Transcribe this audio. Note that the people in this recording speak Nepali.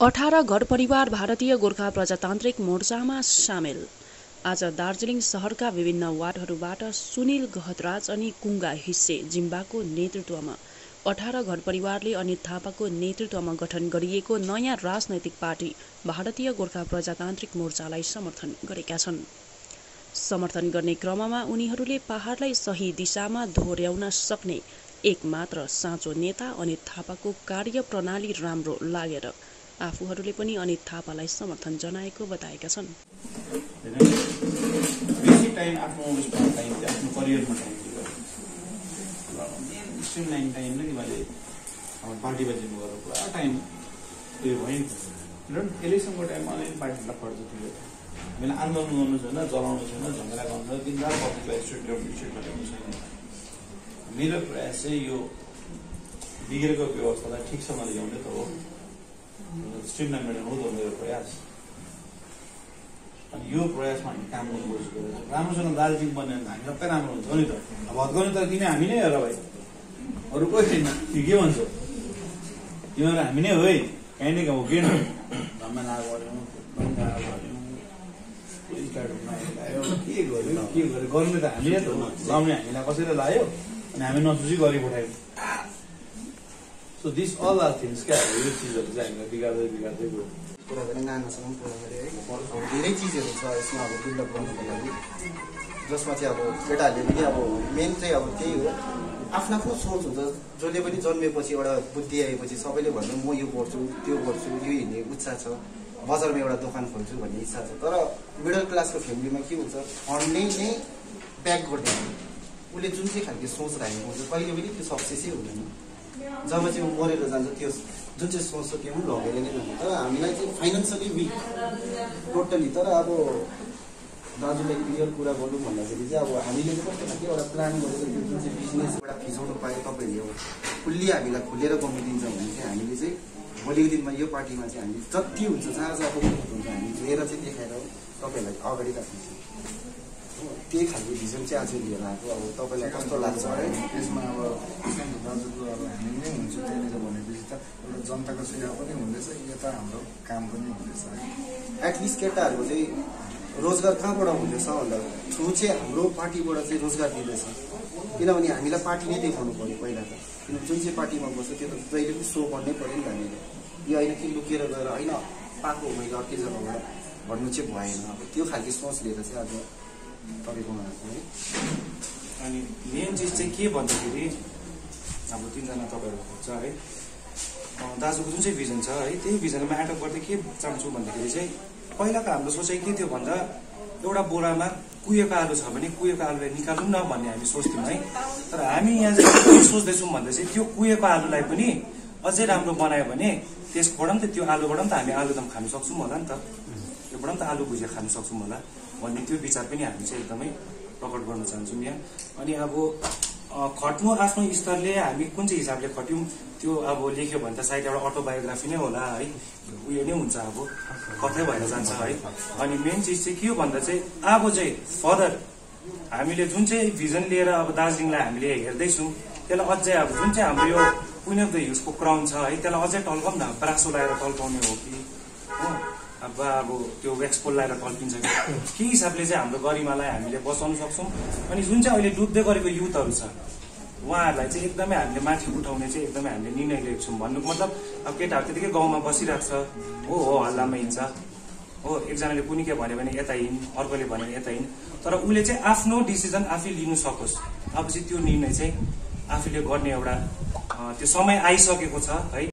18 घर परिवार भारतीय गोर्खा प्रजातान्त्रिक मोर्चामा सामेल। आज दार्जिलिङ शहरका विभिन्न वार्डहरूबाट सुनिल गहतराज अनि कुङ्गा हिस्से जिम्बाको नेतृत्वमा 18 घर परिवारले अनित थापाको नेतृत्वमा गठन गरिएको नयाँ राजनैतिक पार्टी भारतीय गोर्खा प्रजातान्त्रिक मोर्चालाई समर्थन गरेका छन्। समर्थन गर्ने क्रममा उनीहरूले पहाडलाई सही दिशामा दोहोर्याउन सक्ने एकमात्र साँचो नेता अनित थापाको कार्यप्रणाली राम्रो लागेर आफूहरूले पनि अनित थापालाई समर्थन जनाएको बताएका छन्। आन्दोलन गर्नु छैन, जलाउनु छैन, झगडा गर्नु छैन, दिनरात पब्लिकलाई स्ट्रिट ल्याउनु छैन। मेरो प्रयास चाहिँ यो बिग्रेको व्यवस्थालाई ठिकसँग ल्याउने त हो, स्ट्रिमलाइन हो त मेरो प्रयास। अनि यो प्रयासमा हामी काम गर्नु कोसिस गरेर राम्रोसँग दार्जिलिङ बन्यो भने हामी सबै राम्रो हुन्छ नि त। अब हद गर्ने त तिमी हामी नै हो र भाइ, अरू कोही छैन। तिमी के भन्छौ? तिमीहरू हामी नै हो है, कहीँ नै हो किन धम्मा गऱ्यौँ, के गर्यो गर्नु त हामीले त लाउने हामीलाई कसैले लायो अनि हामी नसुची गरी पठायौँ। So this all are things क्या, यो चिजहरू चाहिँ हामीलाई बिगार्दै गयो। कुरा पनि नानासँग कुरा गरेँ है, अब धेरै चिजहरू छ यसमा अब बिल्डअप गर्नुको लागि, जसमा चाहिँ अब केटाहरूले पनि अब मेन चाहिँ अब त्यही हो, आफ्नो आफ्नो सोच हुन्छ। जसले पनि जन्मेपछि एउटा बुद्धि आएपछि सबैले भन्छ म यो गर्छु त्यो गर्छु, यो हिँड्ने उत्साह छ, बजारमा एउटा दोकान खोल्छु भन्ने इच्छा छ। तर मिडल क्लासको फ्यामिलीमा के हुन्छ, फन्डले नै प्याक गर्दैन, उसले जुन चाहिँ खालको सोच राखेको हुन्छ कहिले पनि त्यो सक्सेसै हुँदैन। जब चाहिँ ऊ मरेर जान्छ त्यो जुन चाहिँ सोच छ त्यो पनि लगेर नै जान्छ। तर हामीलाई चाहिँ फाइनेन्सियली विक टोटली। तर अब दाजुलाई क्लियर कुरा गरौँ भन्दाखेरि चाहिँ अब हामीले चाहिँ कस्तो खालको एउटा प्लान गरेर जुन चाहिँ बिजनेस एउटा फिजाउनु पाए तपाईँले अब फुल्ली हामीलाई खुलेर गर्नु दिन्छ भने चाहिँ हामीले चाहिँ भोलिको दिनमा यो पार्टीमा चाहिँ हामी जति हुन्छ जहाँ जहाँ हुन्छ हामी लिएर चाहिँ देखाएर तपाईँहरूलाई अगाडि राख्छौँ। त्यही खालको भिजन चाहिँ आज लिएर आएको। अब तपाईँलाई कस्तो लाग्छ है यसमा? अब दाजुको अब हामी नै हुन्छ त्यहाँनिर भनेपछि त एउटा जनताको सेवा पनि हुँदैछ, यता हाम्रो काम पनि हुँदैछ है। एटलिस्ट केटाहरूको चाहिँ रोजगार कहाँबाट हुँदैछ भन्दा थ्रु चाहिँ हाम्रो पार्टीबाट चाहिँ रोजगार दिँदैछ। किनभने हामीलाई पार्टी नै देखाउनु पऱ्यो पहिला त, किन जुन चाहिँ पार्टीमा बस्छ त्यो त जहिले पनि सो गर्नै पऱ्यो नि त हामीले। यो होइन कि लुकेर गएर होइन पाएको मैले अर्कै जग्गाबाट भन्नु चाहिँ भएन। अब त्यो खालको सोच लिएर चाहिँ आज तपाईँकोमा आएको है। अनि मेन चिज चाहिँ के भन्दाखेरि अब तिनजना तपाईँहरू हुन्छ है, दाजुको जुन चाहिँ भिजन छ है त्यही भिजनमा एडप्ट गर्दै के चाहन्छु भन्दाखेरि चाहिँ पहिलाको हाम्रो सोचाइ के थियो भन्दा एउटा बोरामा कुहिएको आलु छ भने कुहिएको आलुलाई निकालौँ न भन्ने हामी सोच्थ्यौँ है। तर हामी यहाँ चाहिँ के सोच्दैछौँ भन्दा चाहिँ त्यो कुहिएको आलुलाई पनि अझै राम्रो बनायो भने त्यसबाट पनि त त्यो आलुबाट पनि त हामी आलुदम खानु सक्छौँ होला नि त, त्योबाट पनि त आलु भुजिया खानु सक्छौँ होला भन्ने त्यो विचार पनि हामी चाहिँ एकदमै प्रकट गर्न चाहन्छौँ यहाँ। अनि अब खट्नु आफ्नो स्तरले हामी कुन चाहिँ हिसाबले खट्यौँ त्यो अब लेख्यो भने त सायद एउटा अटोबायोग्राफी नै होला है, उयो नै हुन्छ, अब कतै भएर जान्छ है। अनि मेन चिज चाहिँ के हो भन्दा चाहिँ अब चाहिँ फर्दर हामीले जुन चाहिँ भिजन लिएर अब दार्जिलिङलाई हामीले हेर्दैछौँ त्यसलाई अझै अब जुन चाहिँ हाम्रो यो क्विन अफ द हिल्सको क्राउन छ है त्यसलाई अझै टल्काउँ न, ब्रासो लगाएर टल्काउने हो कि हो अब त्यो वेक्सपोल लगाएर टल्किन्छ कि के हिसाबले चाहिँ हाम्रो गरिमालाई हामीले बचाउन सक्छौँ। अनि जुन चाहिँ अहिले डुब्दै गरेको युथहरू छ उहाँहरूलाई चाहिँ एकदमै हामीले माथि उठाउने चाहिँ एकदमै हामीले निर्णय लिएको छौँ। भन्नुको मतलब अब केटाहरू त्यतिकै गाउँमा बसिरहेको छ हो हल्लामा हिँड्छ हो, एकजनाले कुनै के भन्यो भने यता हिँड, अर्कोले भन्यो भने यता हिँड, तर उसले चाहिँ आफ्नो डिसिजन आफै लिनु सकोस्। अब चाहिँ त्यो निर्णय चाहिँ आफूले गर्ने एउटा त्यो समय आइसकेको छ है।